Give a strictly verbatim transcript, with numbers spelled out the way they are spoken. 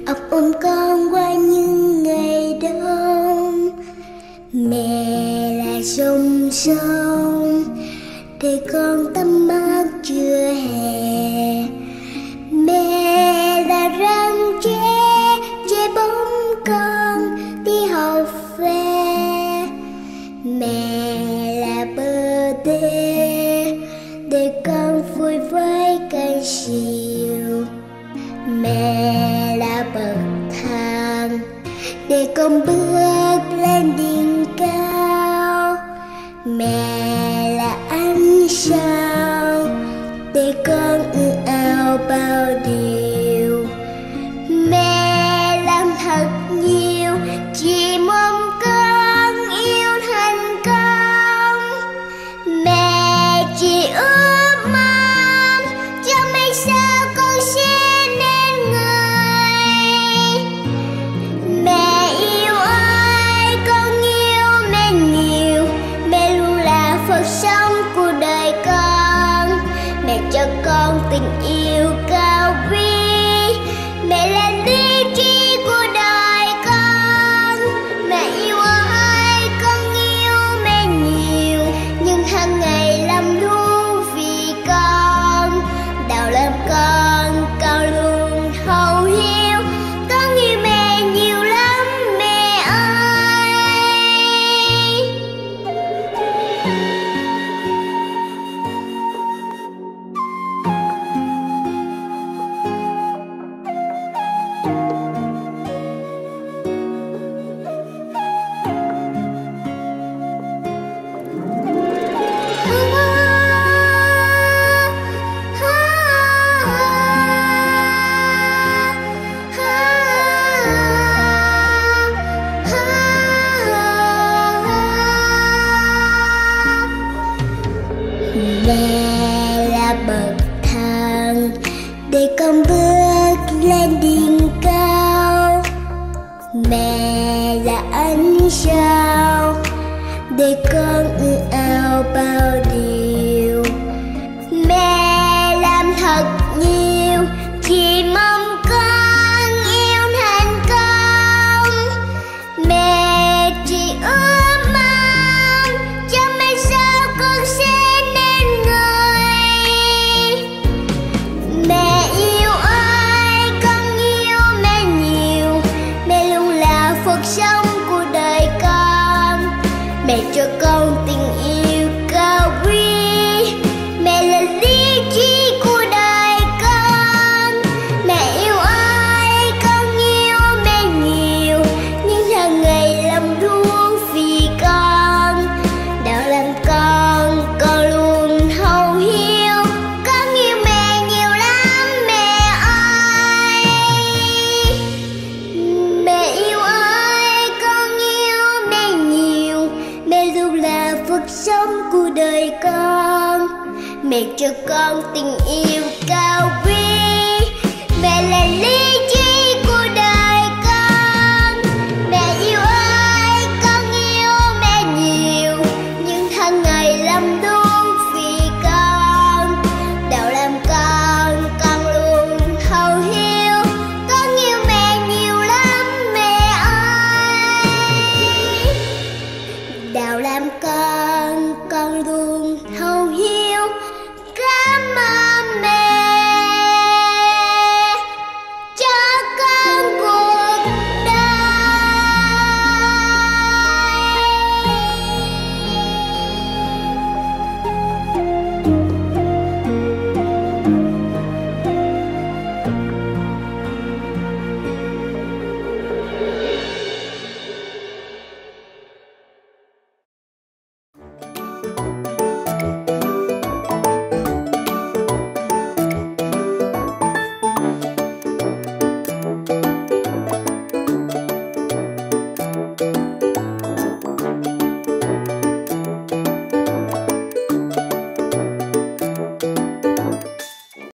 ấp ôm con qua những ngày đông. Mẹ là sông sông để con tắm mát trưa hè. Mẹ là răng tre che bóng con đi học về. Mẹ là bờ đê để con vui với cây diều. Mẹ là bậc thang để con bước lên đỉnh cao. Mẹ là ánh sao để con ước ao bao điều. Mẹ làm thật nhiều chỉ mong con yêu thành công. Mẹ chỉ ước mong cho mai sau con sẽ nên người. Mẹ yêu ơi, con yêu mẹ nhiều. Mẹ luôn là Phật sống của đời con. Mẹ cho con tình yêu cao quý. Mẹ là lý trí của đời con. Mẹ yêu ơi, con yêu mẹ nhiều. Nhưng hàng ngày làm luôn vì con. Đau làm con, con luôn thấu hiểu. Con yêu mẹ nhiều lắm mẹ ơi. Mẹ là bậc thang để con bước lên đỉnh cao. Mẹ là ánh sao để con ước ao bao điều. Mẹ làm thật nhiều chỉ mong con yêu thành công. Mẹ chỉ ước mong cho mai sau con sẽ nên người. Mẹ yêu ơi, con yêu mẹ nhiều. Mẹ luôn là Phật sống của đời con. Mẹ cho con tình yêu cao quý. Mẹ là lý trí của đời con. Mẹ yêu ơi, con yêu mẹ nhiều. Nhưng hàng ngày làm luôn vì con. Đạo làm con, con luôn thấu hiểu. Con yêu mẹ nhiều lắm mẹ ơi. Mẹ yêu ơi, con yêu mẹ nhiều. Mẹ luôn là Phật sống của đời con. Mẹ cho con tình yêu cao quý. Mẹ là lý trí